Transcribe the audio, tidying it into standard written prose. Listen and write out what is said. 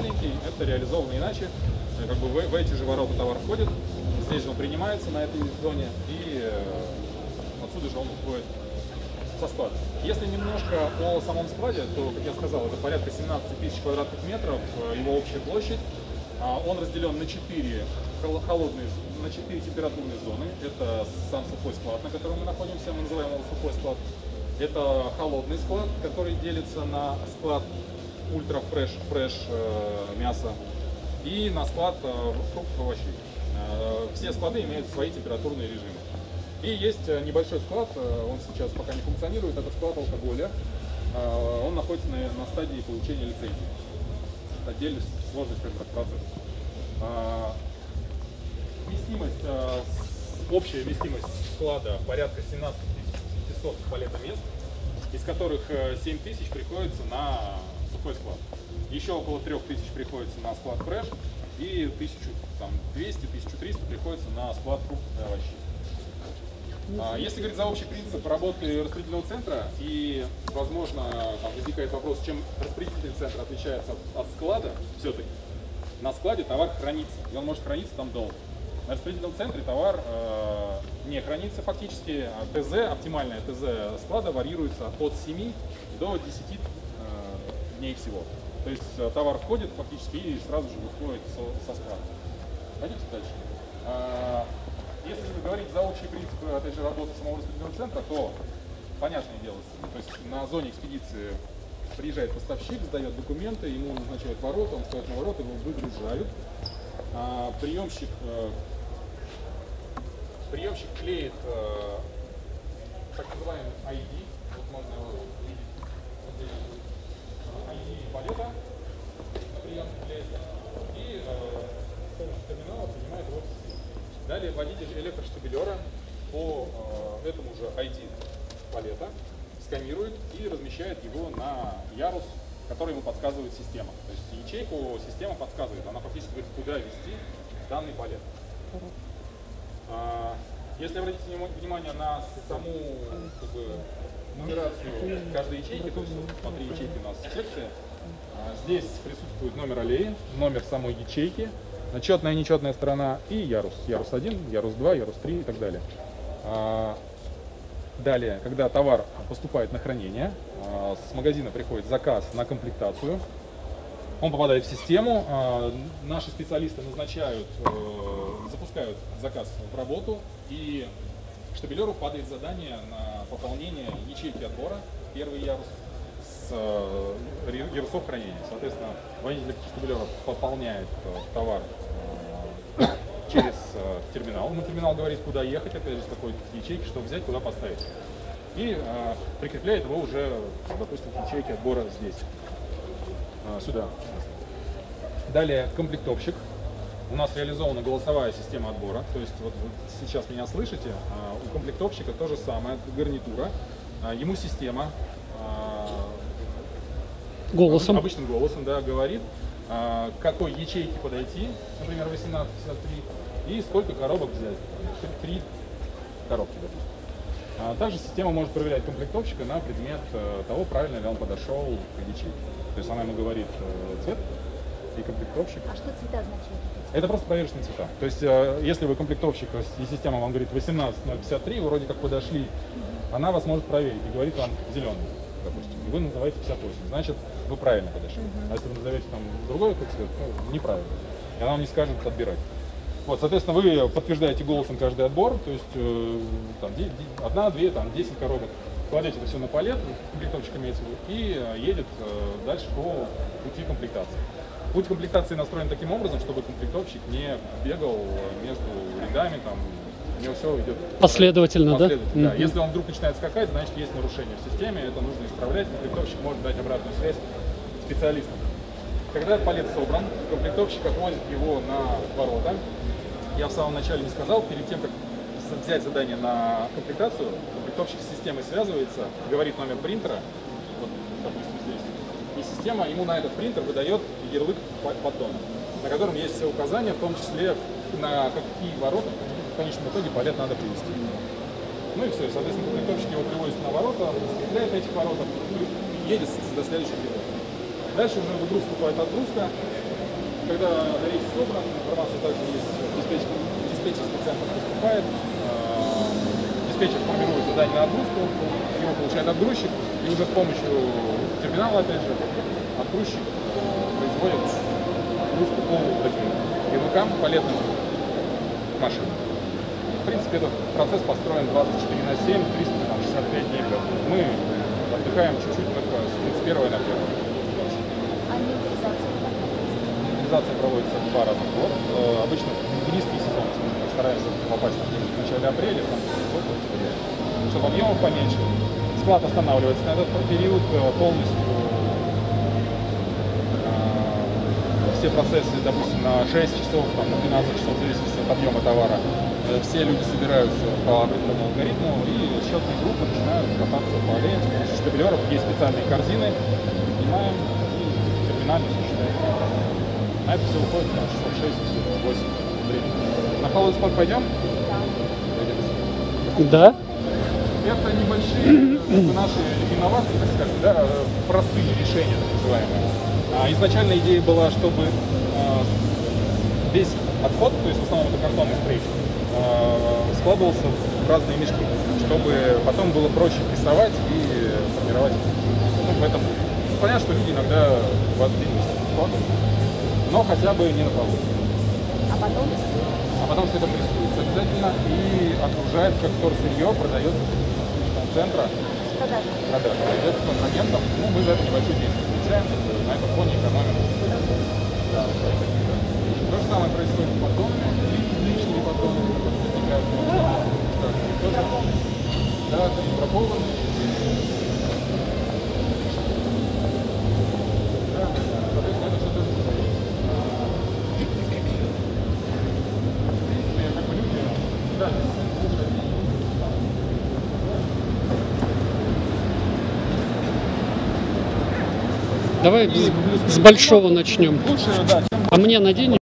маленький, это реализовано иначе. Как бы в эти же ворота товар входит, здесь же он принимается на этой зоне, и отсюда же он уходит со склада. Если немножко о самом складе, то, как я сказал, это порядка 17 тысяч квадратных метров, его общая площадь. Он разделен на 4 температурные зоны. Это сам сухой склад, на котором мы находимся, мы называем его сухой склад. Это холодный склад, который делится на склад ультра-фреш мяса и на склад фруктов и овощей. Все склады имеют свои температурные режимы. И есть небольшой склад, он сейчас пока не функционирует, это склад алкоголя. Он находится на стадии получения лицензии. Отдельная сложность процесса. Общая вместимость склада порядка 17 500 палетомест, из которых 7 тысяч приходится на сухой склад. Еще около 3 тысяч приходится на склад фреш и 1200-1300 приходится на склад фруктов и овощей. Если говорить за общий принцип работы распределительного центра, и, возможно, возникает вопрос, чем распределительный центр отличается от склада, все-таки на складе товар хранится, и он может храниться там долго. На распределительном центре товар не хранится фактически, ТЗ, оптимальное ТЗ склада варьируется от 7 до 10 дней всего. То есть товар входит фактически и сразу же выходит со склада. Пойдите дальше. Если же говорить за общие принципы этой же работы самого распределительного центра, то понятное дело, то есть на зоне экспедиции приезжает поставщик, сдает документы, ему назначают ворота, он ставит на ворота, его выгружают. Приемщик клеит так называемый ID, вот можно его видеть, вот здесь ID палета на приемник клеится, и с помощью терминала принимает его в систему. Далее водитель электроштабелера по этому же ID палета сканирует и размещает его на ярус, который ему подсказывает система. То есть ячейку система подсказывает, она фактически говорит, куда вести данный палет. Если обратить внимание на саму нумерацию каждой ячейки, то есть внутри ячейки у нас секции, здесь присутствует номер аллеи, номер самой ячейки, четная и нечетная сторона и ярус. Ярус 1, ярус 2, ярус 3 и так далее. Далее, когда товар поступает на хранение, с магазина приходит заказ на комплектацию, он попадает в систему, наши специалисты запускают заказ в работу, и штабелеру падает задание на пополнение ячейки отбора, первый ярус, с ярусов хранения. Соответственно, водитель штабелера пополняет товар через терминал. Ему терминал говорит, куда ехать, опять же, с такой ячейки, что взять, куда поставить. И прикрепляет его уже, допустим, к ячейке отбора здесь, сюда. Далее комплектовщик. У нас реализована голосовая система отбора. То есть вот вы сейчас меня слышите, у комплектовщика то же самое, гарнитура. Ему система голосом, обычным голосом, да, говорит, к какой ячейке подойти, например, 1853, и сколько коробок взять. 3 коробки, допустим. Также система может проверять комплектовщика на предмет того, правильно ли он подошел к ячейке. То есть она ему говорит цвет и комплектовщик. А что цвета означают? Это просто проверочные цвета. То есть если вы комплектовщик и система вам говорит 18053, вы вроде как подошли, она вас может проверить и говорит вам зеленый, допустим. И вы называете 58, значит вы правильно подошли. А если вы назовете там другой цвет, то неправильно. И она вам не скажет отбирать. Вот, соответственно, вы подтверждаете голосом каждый отбор, то есть там, 1, 2, 10 коробок. Кладете это все на палет, комплектовщик имеется в виду, и едет дальше по пути комплектации. Путь комплектации настроен таким образом, чтобы комплектовщик не бегал между рядами, там, у него все идет последовательно, да? Да. Если он вдруг начинает скакать, значит есть нарушение в системе, это нужно исправлять, комплектовщик может дать обратную связь специалистам. Когда палет собран, комплектовщик отвозит его на ворота. Я в самом начале не сказал, перед тем, как взять задание на комплектацию, комплектовщик с системой связывается, говорит номер принтера, вот, допустим, здесь, и система ему на этот принтер выдает ярлык поддона, на котором есть все указания, в том числе на какие ворота в конечном итоге палет надо привести. Ну и все, соответственно, комплектовщик его привозит на ворота, закрепляет на этих воротах и едет до следующего периода. Дальше уже в игру вступает отгрузка, Когда рейс собран, информация также есть, диспетчерский центр поступает, диспетчер формирует задание на отгрузку, его получает отгрузчик, и уже с помощью терминала, опять же, отгрузчик производит отгрузку по таким ярлыкам, палетным машин. В принципе, этот процесс построен 24/7, 365 дней в год. Мы отдыхаем чуть-чуть только с 31 на 1. А инвентаризация? Инвентаризация проводится 2 раза в год. Обычно в низкий сезон мы стараемся попасть в начале апреля, там, в октябре, чтобы объемов поменьше. Склад останавливается на этот период полностью. Все процессы, допустим, на 6 часов, там, на 12 часов, в зависимости от объема товара. Все люди собираются по определенному алгоритму, и счетные группы начинают кататься по аллеям с помощью штабелеров. Есть специальные корзины, поднимаем и терминально все считаем. А это все уходит на часов 6-8 времени. На холодный склад пойдем? Да? Это небольшие наши инновации, так скажем, да, простые решения, так называемые. Изначально идея была, чтобы весь отход, то есть в основном это картонный стрейч, складывался в разные мешки, чтобы потом было проще прессовать и формировать. Ну, в этом понятно, что люди иногда в один день складывают, но хотя бы не на полу. А потом все это прессуется обязательно и отгружается как вторсырье, продается в центра. Продажа. Идет к контрагентам. Ну, мы за это небольшую деньги получаем, на этом фоне экономим. Да, то же самое происходит с батонами, личными батонами, которые возникают. Да, бракованные. Да, соответственно, это все тоже происходит. В принципе, как бы люди, да, Давай с большого начнем. лучше, да, А мне надень.